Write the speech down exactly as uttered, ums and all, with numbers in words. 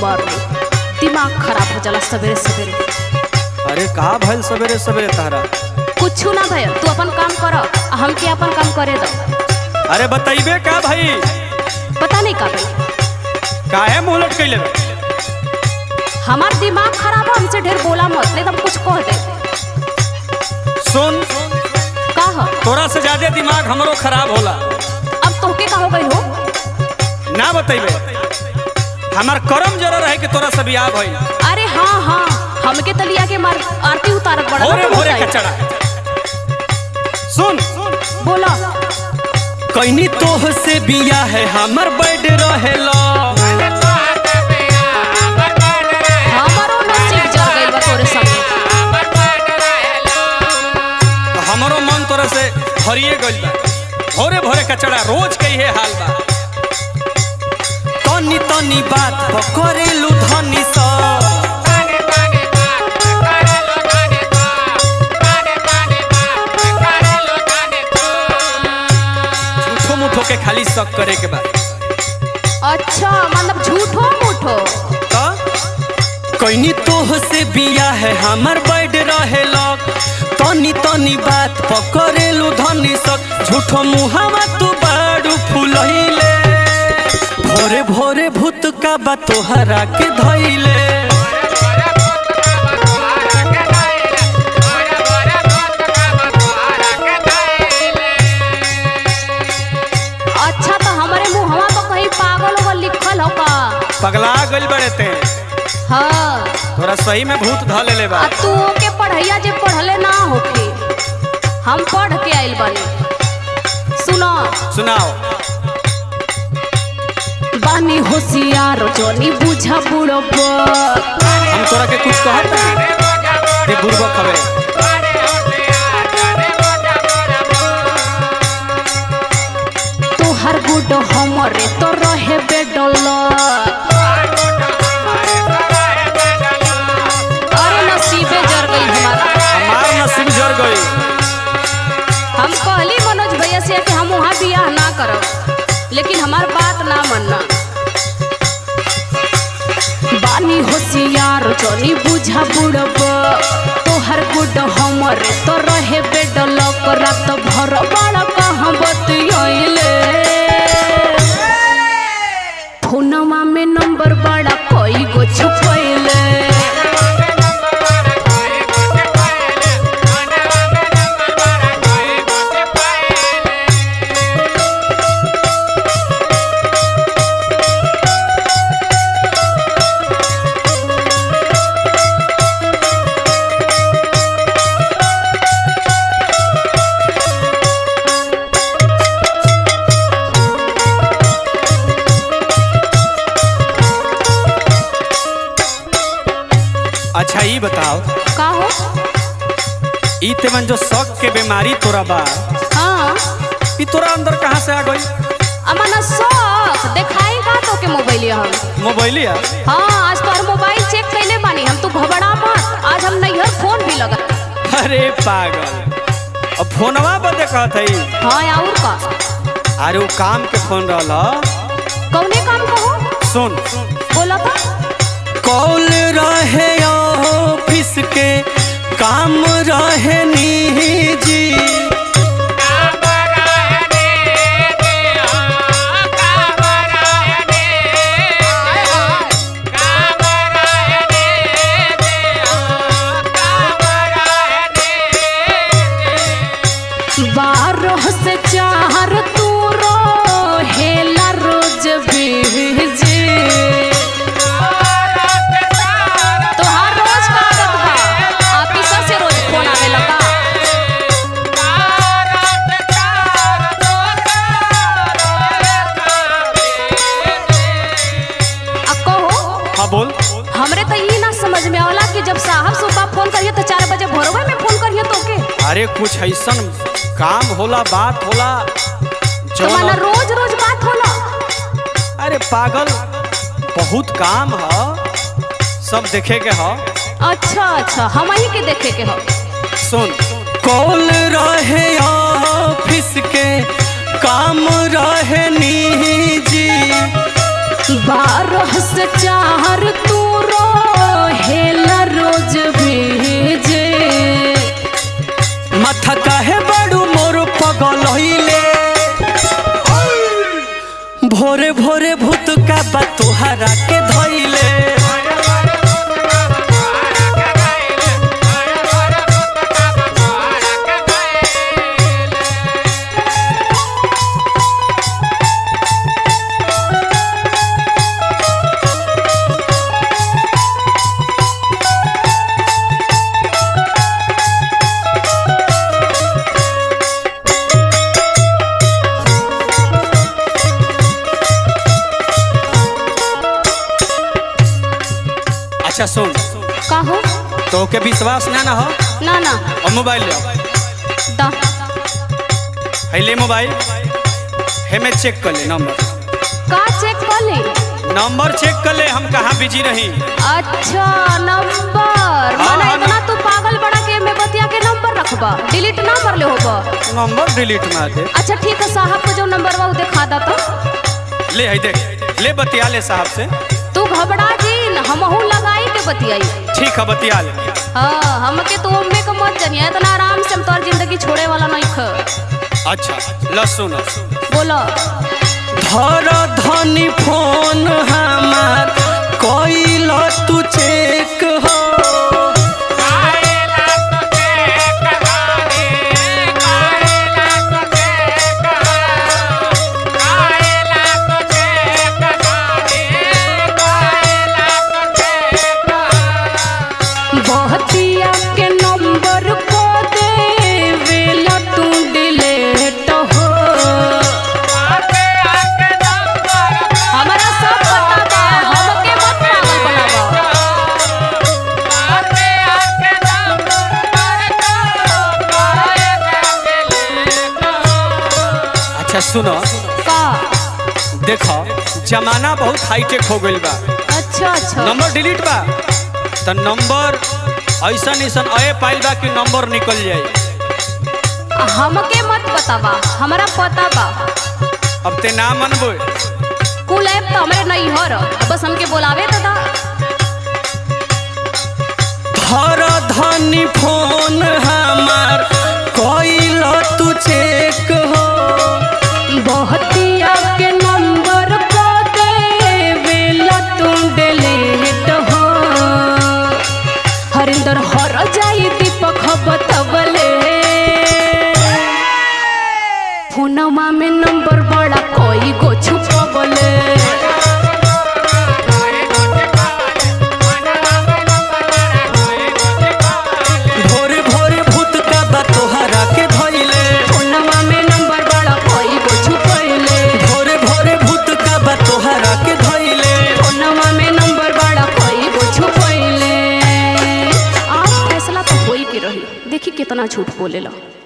मरनी, दिमाग खराब हो जाला सवेरे सवेरे। अरे कहा भइल सवेरे सवेरे तारा? कुछ ना भइल, तू अपन काम कर, हम के अपन काम करे दो। अरे बताइबे का भाई? पता नहीं का भाई काहे मुंह लटकैले? हमार दिमाग खराब है, हमसे ढेर बोला मत, नहीं तो हम कुछ कह दे। सुन का हो? तोरा से ज्यादा दिमाग हमरो खराब होला। अब तोहके का हो गई हो? ना बताइबे, हमार करम जरा रहे कि तोरा से बियाह भइल। अरे हाँ हाँ, हमके तलिया के मार आरती उतारत बड़ा। भोरे भोरे कचड़ा। सुन बोला। कइनी तोह से बियाह है हमर बैठ रहेला। हमारो नसीब जर गइल बा तोरे संगे। हमरो मन तोरा से हरिए गइल बा। भोरे भोरे कचड़ा रोज के ये हाल बा। तनी तनी बात पकड़ेलू धनी सा। झूठो मुठो के खाली शक करे के बाद। अच्छा मतलब झूठो मूठो। कइनी तोह से बिया है हमर बैठ रहेला। तनी तनी बात पकड़ेलू धनी सक। झूठो मुहावा तू बाड़ू फुलहिले। भोरे भोरे भूत का बा तोहरा के धइले। अच्छा तो हमारे मुहवा तो कहीं पागल हो लिखल हो का? पगला गइल बड़े ते। हाँ तोरा सही में भूत ध लेले बा। तू के पढ़ैया जे पढ़ले ना होके, हम पढ़ के आइल बानी। सुनो सुनाओ। बानी होशियार जोनी बुझा बुढ़बा। हम तोरा के कुछ कहत ते बुढ़बक हवे। तोहर गुड हमरे तो रहे बेडल। अरे नसीबे जर गई हमारा। हमार नसीब जर गई। हम कहली मनोज भैया से कि हम वहाँ बियाह ना करब, लेकिन हमार बात ना मानना। बानी होशियार जोनी बुझा बुढ़बा। तोहर गुड हमरे तो रहे बेडल। रात भर बड़ा कहाँ बतियाइले। फोनमा में नंबर बड़ा कोई गो छुपैले। अच्छा ये बताओ का हो? ई तेमन जो शक के बीमारी तोरा बा, हाँ ई तोरा अंदर कहाँ से आ गई? अमना शौक देखाई का तो के मोबाइलिया हम। मोबाइलिया? हाँ आज तो मोबाइल चेक कैले बानी हम। तू घबरा मत, आज हम नैहर फोन भी लगा। अरे पागल, अब फोनवा बदे कहत हई। हाँ और का? अरे वो काम के फोन रहला। कौने काम कहो? सुन बोला था। कॉल रहे ऑफिस के काम रहे निजी। बारह से चार तू रोहेला रोज बिजी। तोहार रोज का आदत बा, ऑफिस से रोज फोन आवे लगा। आ कहो। हाँ बोल। हमरे तो ये ना समझ में आवला कि जब साहब सुबह फोन करिए तो चार बजे भोरवा में फोन करिए तो के। अरे कुछ ऐसन काम होला, बात होला तो माना रोज रोज बात होला। अरे पागल, बहुत काम है, सब देखे के है। अच्छा अच्छा, हम ही के देखे के हो। सुन, कॉल रहे ऑफिस के काम रहे निजी। बारह से चार तू रहेला रोज भेजे। माथा काहे बड़ू मोर पगल होइले भोरे भोरे भूत का बा तोहरा के धइले। अच्छा सुन का हो तो के विश्वास ना ना हो ना ना और मोबाइल ले दा है ले मोबाइल है मैं चेक कर ले नंबर का चेक कर ले नंबर चेक कर ले हम कहाँ बिजी रही। अच्छा नंबर हाँ, माना हाँ, इतना तू पागल बड़ा के में बतिया के नंबर रखबा डिलीट ना कर ले होबा नंबर डिलीट मार दे। अच्छा ठीक है साहब को जो नंबर बा दिखा दा तो ले है देख ले बतिया ले साहब से। तू घबरा जी हमहू लगाई के बतियाई। ठीक है बतिया ले। हाँ हमके तू उम्मे को मत जानिए इतना आराम से हम तोर जिंदगी छोड़े वाला नहीं ख। अच्छा लसुन बोलो धर धनी फोन हमार कोइल तू चेक हो बहतिया के नंबर को देवेला तू डिलीट हो। हमारा सब पता बा हमके मत पागल बनावा। अच्छा सुनो का देखो जमाना बहुत हाईटेक हो गइल बा। अच्छा अच्छा नंबर डिलीट बा तो नंबर ऐसा ऐसन अये पाइल बा कि नंबर निकल जाए। हमके मत पता बा हमारा पता बा। अब ते ना मनबो कुल ऐप तो हमारे नहीं हो रहा बस हमके बोलावे तो दा। धर धनी फोन हमार कोइल तू चेक हो बहतिया के नंबर को देवेला तू डिलीट हो। हरिंदर हर जाई दीपक बतवले फोनमा में नंबर बड़ा कोई गो छुपवले। भोरे भोरे भूत का बा तोहरा के धइले फोनमा में नंबर बड़ा कोई गो छुपवले। भोरे भोरे भूत का बा तोहरा के धइले फोनमा में नंबर बड़ा कोई गो छुपवले। आज फैसला तो होई के रही देखी कितना झूठ बोलेला।